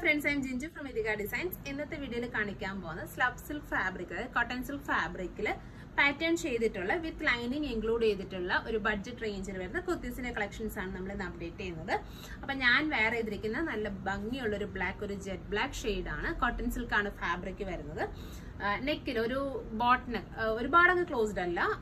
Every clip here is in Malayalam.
friends, I am Ginju from Idhika Designs. In this video, I will show you slab silk fabric, cotton silk fabric, pattern with lining included a budget range kurthies collections are updated. I will wear a black or jet black shade cotton silk fabric. Neck bot neck closed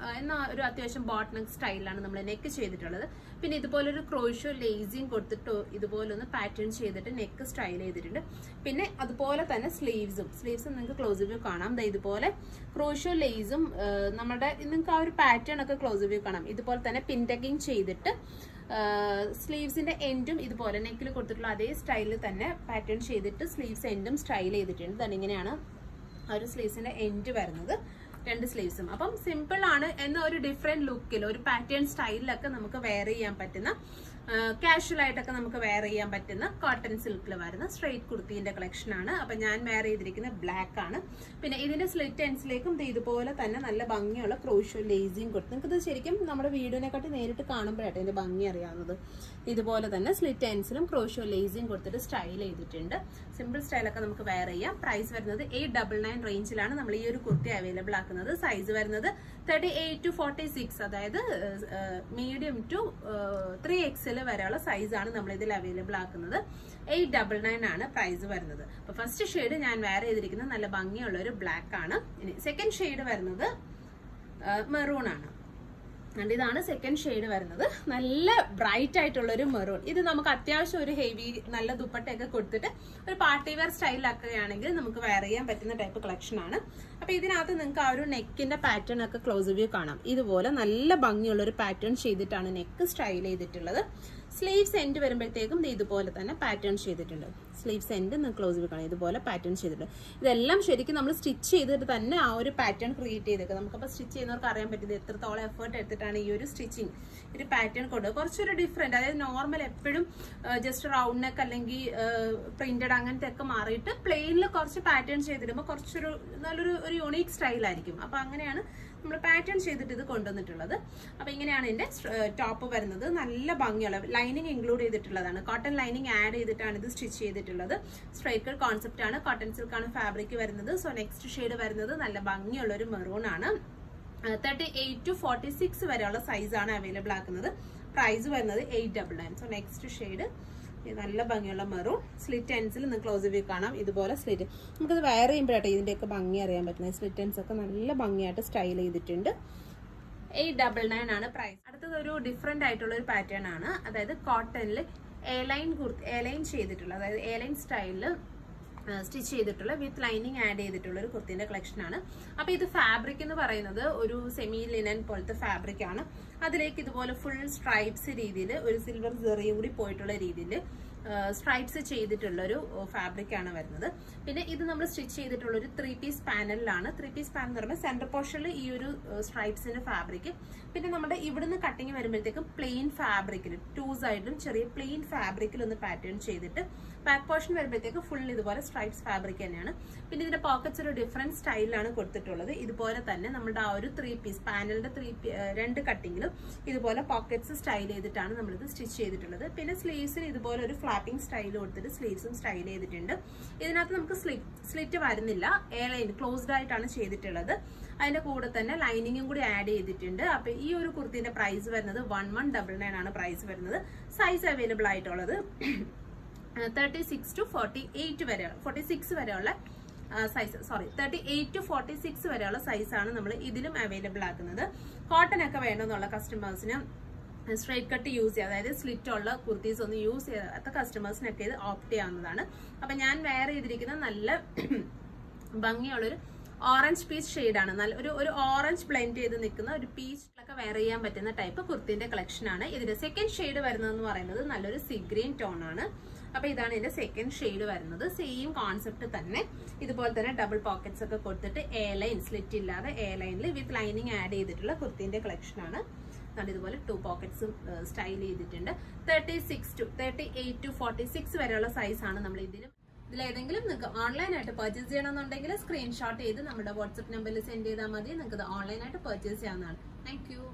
bot neck style neck പിന്നെ ഇതുപോലെ ഒരു ക്രോഷോ ലേസിങ് കൊടുത്തിട്ട് ഇതുപോലെ ഒന്ന് പാറ്റേൺ ചെയ്തിട്ട് നെക്ക് സ്റ്റൈൽ ചെയ്തിട്ടുണ്ട്. പിന്നെ അതുപോലെ തന്നെ സ്ലീവ്സും നിങ്ങൾക്ക് ക്ലോസ് വ്യൂ കാണാം. ഇതുപോലെ ക്രോഷോ ലേസും നമ്മുടെ നിങ്ങൾക്ക് ആ ഒരു പാറ്റേൺ ഒക്കെ ക്ലോസ് വ്യൂ കാണാം. ഇതുപോലെ തന്നെ പിൻ ടക്കിങ് ചെയ്തിട്ട് സ്ലീവ്സിന്റെ എൻഡും ഇതുപോലെ നെക്കിൽ കൊടുത്തിട്ടുള്ള അതേ സ്റ്റൈലിൽ തന്നെ പാറ്റേൺ ചെയ്തിട്ട് സ്ലീവ്സ് എൻഡും സ്റ്റൈൽ ചെയ്തിട്ടുണ്ട്. തന്നെ ഇങ്ങനെയാണ് ആ ഒരു സ്ലീവ്സിന്റെ എൻഡ് വരുന്നത്. രണ്ട് സ്ലീവ്സും അപ്പം സിമ്പിൾ ആണ് എന്ന ഒരു ഡിഫറെന്റ് ലുക്കിൽ ഒരു പാറ്റേൺ സ്റ്റൈലിലൊക്കെ നമുക്ക് വെയർ ചെയ്യാൻ പറ്റുന്ന കാഷ്വൽ ആയിട്ടൊക്കെ നമുക്ക് വെയർ ചെയ്യാൻ പറ്റുന്ന കോട്ടൺ സിൽക്കിൽ വരുന്ന സ്ട്രെയിറ്റ് കുർത്തിന്റെ കളക്ഷൻ ആണ്. അപ്പൊ ഞാൻ വെയർ ചെയ്തിരിക്കുന്നത് ബ്ലാക്ക് ആണ്. പിന്നെ ഇതിന്റെ സ്ലിറ്റ് എൻഡ്സിലേക്കും ഇതുപോലെ തന്നെ നല്ല ഭംഗിയുള്ള ക്രോഷോ ലേസിങ് കൊടുത്തു. നിങ്ങൾക്ക് ഇത് ശരിക്കും നമ്മുടെ വീഡിയോനെക്കാട്ടി നേരിട്ട് കാണുമ്പോഴായിട്ട് ഇതിന്റെ ഭംഗി അറിയാവുന്നത്. ഇതുപോലെ തന്നെ സ്ലിറ്റ് എൻഡ്സിലും ക്രോഷോ ലേസിങ് കൊടുത്തിട്ട് സ്റ്റൈൽ ചെയ്തിട്ടുണ്ട്. സിമ്പിൾ സ്റ്റൈലൊക്കെ നമുക്ക് വെയർ ചെയ്യാം. പ്രൈസ് വരുന്നത് 899 റേഞ്ചിലാണ് നമ്മൾ ഈ ഒരു കുർത്തി അവൈലബിൾ ആക്കുന്നത്. സൈസ് വരുന്നത് 38 to 46, അതായത് മീഡിയം ടു 3XL വരെയുള്ള സൈസ് ആണ് നമ്മൾ ഇതിൽ അവൈലബിൾ ആക്കുന്നത്. 899 ആണ് പ്രൈസ് വരുന്നത്. അപ്പൊ ഫസ്റ്റ് ഷെയ്ഡ് ഞാൻ വെയർ ചെയ്തിരിക്കുന്നത് നല്ല ഭംഗിയുള്ള ഒരു ബ്ലാക്ക് ആണ്. ഇനി സെക്കൻഡ് ഷെയ്ഡ് വരുന്നത് മെറൂൺ ആണ്. ഇതാണ് സെക്കൻഡ് ഷെയ്ഡ് വരുന്നത്. നല്ല ബ്രൈറ്റ് ആയിട്ടുള്ള ഒരു മെറൂൺ. ഇത് നമുക്ക് അത്യാവശ്യം ഒരു ഹെവി നല്ല ദുപ്പട്ടയൊക്കെ കൊടുത്തിട്ട് ഒരു പാർട്ടി വെയർ സ്റ്റൈലിലാക്കുകയാണെങ്കിൽ നമുക്ക് വെയർ ചെയ്യാൻ പറ്റുന്ന ടൈപ്പ് കളക്ഷൻ ആണ്. അപ്പൊ ഇതിനകത്ത് നിങ്ങൾക്ക് ആ ഒരു നെക്കിന്റെ പാറ്റേൺ ഒക്കെ ക്ലോസ് വ്യൂ കാണാം. ഇതുപോലെ നല്ല ഭംഗിയുള്ള ഒരു പാറ്റേൺ ചെയ്തിട്ടാണ് നെക്ക് സ്റ്റൈൽ ചെയ്തിട്ടുള്ളത്. സ്ലീവ്സ് എൻഡ് വരുമ്പോഴത്തേക്കും ഇതുപോലെ തന്നെ പാറ്റേൺ ചെയ്തിട്ടുണ്ട്. സ്ലീവ്സ് എൻഡ് ക്ലോസ് വ്യൂ കാണാം. ഇതുപോലെ പാറ്റേൺ ചെയ്തിട്ടുണ്ട്. ഇതെല്ലാം ശരിക്കും നമ്മൾ സ്റ്റിച്ച് ചെയ്തിട്ട് തന്നെ ആ ഒരു പാറ്റേൺ ക്രിയേറ്റ് ചെയ്തേക്കുക. നമുക്കപ്പോൾ സ്റ്റിച്ച് ചെയ്യുന്നവർക്ക് അറിയാൻ പറ്റുന്നത് എത്രത്തോളം എഫേർട്ട് എടുത്തിട്ടാണ് ഈ ഒരു സ്റ്റിച്ചിങ് ഒരു പാറ്റേൺ കൊണ്ട് കുറച്ചൊരു ഡിഫറെന്റ്, അതായത് നോർമൽ എപ്പോഴും ജസ്റ്റ് റൗണ്ട് നെക്ക് അല്ലെങ്കിൽ പ്രിന്റഡ് അങ്ങനത്തെ ഒക്കെ മാറിയിട്ട് പ്ലെയിനിൽ കുറച്ച് പാറ്റേൺ ചെയ്തിടുമ്പോൾ കുറച്ചൊരു നല്ലൊരു യൂണീക് സ്റ്റൈലായിരിക്കും. അപ്പൊ അങ്ങനെയാണ് നമ്മൾ പാറ്റേൺ ചെയ്തിട്ട് ഇത് കൊണ്ടുവന്നിട്ടുള്ളത്. അപ്പൊ ഇങ്ങനെയാണ് ഇതിന്റെ ടോപ്പ് വരുന്നത്. നല്ല ഭംഗിയുള്ള ലൈനിങ് ഇൻക്ലൂഡ് ചെയ്തിട്ടുള്ളതാണ്. കോട്ടൺ ലൈനിങ് ആഡ് ചെയ്തിട്ടാണ് ഇത് സ്റ്റിച്ച് ചെയ്തിട്ടുള്ളത്. സ്ട്രൈറ്റ് കട്ട് കോൺസെപ്റ്റ് ആണ്. കോട്ടൺ സിൽക്ക് ആണ് ഫാബ്രിക് വരുന്നത്. സോ നെക്സ്റ്റ് ഷെയ്ഡ് വരുന്നത് നല്ല ഭംഗിയുള്ള ഒരു മെറൂൺ ആണ്. 38 to 46 വരെയുള്ള സൈസ് ആണ് അവൈലബിൾ ആക്കുന്നത്. പ്രൈസ് വരുന്നത് 899. സോ നെക്സ്റ്റ് ഷെയ്ഡ് നല്ല ഭംഗിയുള്ള മെറൂൺ. സ്ലിറ്റ് എൻഡ്സിൽ നിങ്ങൾക്ക് ക്ലോസ് വ്യൂ കാണാം. ഇതുപോലെ സ്ലിറ്റ് നമുക്കത് വെയർ ചെയ്യുമ്പോഴാട്ടെ ഇതിന്റെയൊക്കെ ഭംഗി അറിയാൻ പറ്റുന്നത്. സ്ലിറ്റ് എൻഡ്സ് ഒക്കെ നല്ല ഭംഗിയായിട്ട് സ്റ്റൈൽ ചെയ്തിട്ടുണ്ട്. 899 ആണ് പ്രൈസ്. അടുത്തത് ഒരു ഡിഫറെന്റ് ആയിട്ടുള്ള ഒരു പാറ്റേൺ ആണ്. അതായത് കോട്ടണിൽ എലൈൻ ചെയ്തിട്ടുള്ള, അതായത് എലൈൻ സ്റ്റൈലില് സ്റ്റിച്ച് ചെയ്തിട്ടുള്ള വിത്ത് ലൈനിങ് ആഡ് ചെയ്തിട്ടുള്ള ഒരു കുർത്തിന്റെ കളക്ഷൻ ആണ്. അപ്പൊ ഇത് ഫാബ്രിക് എന്ന് പറയുന്നത് ഒരു സെമി ലിനൻ പോലത്തെ ഫാബ്രിക് ആണ്. അതിലേക്ക് ഇതുപോലെ ഫുൾ സ്ട്രൈപ്സ് രീതിയിൽ ഒരു സിൽവർ സെറിയും കൂടി പോയിട്ടുള്ള രീതിയിൽ സ്ട്രൈപ്സ് ചെയ്തിട്ടുള്ള ഒരു ഫാബ്രിക് ആണ് വരുന്നത്. പിന്നെ ഇത് നമ്മൾ സ്റ്റിച്ച് ചെയ്തിട്ടുള്ള ഒരു 3 പീസ് പാനലിലാണ്. 3 പീസ് പാനൽ എന്ന് പറയുമ്പോൾ സെന്റർ പോർഷനിൽ ഈ ഒരു സ്ട്രൈപ്സിന്റെ ഫാബ്രിക്, പിന്നെ നമ്മുടെ ഇവിടുന്ന് കട്ടിങ് വരുമ്പോഴത്തേക്കും പ്ലെയിൻ ഫാബ്രിക്കിൽ 2 സൈഡിലും ചെറിയ പ്ലെയിൻ ഫാബ്രിക്കിൽ ഒന്ന് പാറ്റേൺ ചെയ്തിട്ട് ബാക്ക് പോർഷൻ വരുമ്പോഴത്തേക്ക് ഫുൾ ഇതുപോലെ സ്ട്രൈപ്സ് ഫാബ്രിക് തന്നെയാണ്. പിന്നെ ഇതിന്റെ പോക്കറ്റ്സ് ഒരു ഡിഫറെന്റ് സ്റ്റൈലിലാണ് കൊടുത്തിട്ടുള്ളത്. ഇതുപോലെ തന്നെ നമ്മുടെ ആ ഒരു 3 പീസ് പാനലിന്റെ 2 കട്ടിങ്ങിലും ഇതുപോലെ പോക്കറ്റ്സ് സ്റ്റൈൽ ചെയ്തിട്ടാണ് നമ്മളിത് സ്റ്റിച്ച് ചെയ്തിട്ടുള്ളത്. പിന്നെ സ്ലീവ്സിന് ഇതുപോലെ ഒരു ഫ്ലാപ്പിംഗ് സ്റ്റൈൽ കൊടുത്തിട്ട് സ്ലീവ്സും സ്റ്റൈൽ ചെയ്തിട്ടുണ്ട്. ഇതിനകത്ത് നമുക്ക് സ്ലിറ്റ് വരുന്നില്ല. എയർലൈൻ ക്ലോസ്ഡ് ആയിട്ടാണ് ചെയ്തിട്ടുള്ളത്. അതിന്റെ കൂടെ തന്നെ ലൈനിങ്ങും കൂടി ആഡ് ചെയ്തിട്ടുണ്ട്. അപ്പൊ ഈ ഒരു കുർത്തിന്റെ പ്രൈസ് വരുന്നത് 1199 ആണ് പ്രൈസ് വരുന്നത്. സൈസ് അവൈലബിൾ ആയിട്ടുള്ളത് 36 to 48 വരെ 46 വരെയുള്ള സൈസ് 38 to 46 വരെയുള്ള സൈസാണ് നമ്മൾ ഇതിലും അവൈലബിൾ ആക്കുന്നത്. കോട്ടൺ ഒക്കെ വേണമെന്നുള്ള കസ്റ്റമേഴ്സിന് സ്ട്രൈറ്റ് കട്ട് യൂസ് ചെയ്യുക, അതായത് സ്ലിറ്റ് ഉള്ള കുർത്തീസ് ഒന്ന് യൂസ് ചെയ്യാത്ത കസ്റ്റമേഴ്സിനൊക്കെ ഇത് ഓപ്റ്റ് ചെയ്യാവുന്നതാണ്. അപ്പൊ ഞാൻ വെയർ ചെയ്തിരിക്കുന്ന നല്ല ഭംഗിയുള്ളൊരു ഓറഞ്ച് പീച്ച് ഷെയ്ഡാണ്. നല്ല ഒരു ഓറഞ്ച് ബ്ലെൻഡ് ചെയ്ത് നിൽക്കുന്ന ഒരു പീച്ചിലൊക്കെ വെയർ ചെയ്യാൻ പറ്റുന്ന ടൈപ്പ് കുർത്തിന്റെ കളക്ഷൻ ആണ്. ഇതിന്റെ സെക്കൻഡ് ഷെയ്ഡ് വരുന്നതെന്ന് പറയുന്നത് നല്ലൊരു സീ ഗ്രീൻ ടോൺ ആണ്. അപ്പൊ ഇതാണ് ഇതിന്റെ സെക്കൻഡ് ഷെയ്ഡ് വരുന്നത്. സെയിം കോൺസെപ്റ്റ് തന്നെ ഇതുപോലെ തന്നെ ഡബിൾ പോക്കറ്റ്സ് ഒക്കെ കൊടുത്തിട്ട് എ ലൈൻ സ്ലിറ്റ് ഇല്ലാതെ എ ലൈനിൽ വിത്ത് ലൈനിങ് ആഡ് ചെയ്തിട്ടുള്ള കുർത്തിന്റെ കളക്ഷൻ ആണ്. ഇതുപോലെ 2 പോക്കറ്റ്സും സ്റ്റൈൽ ചെയ്തിട്ടുണ്ട്. 38 to 46 വരെയുള്ള സൈസ് ആണ് നമ്മൾ ഇതിലേതെങ്കിലും നിങ്ങൾക്ക് ഓൺലൈനായിട്ട് പർച്ചേസ് ചെയ്യണമെന്നുണ്ടെങ്കിൽ സ്ക്രീൻഷോട്ട് ചെയ്ത് നമ്മുടെ വാട്സ്ആപ്പ് നമ്പറിൽ സെൻഡ് ചെയ്താൽ മതി. നിങ്ങൾക്ക് ഇത് ഓൺലൈനായിട്ട് പർച്ചേസ് ചെയ്യാവുന്നതാണ്. Thank U.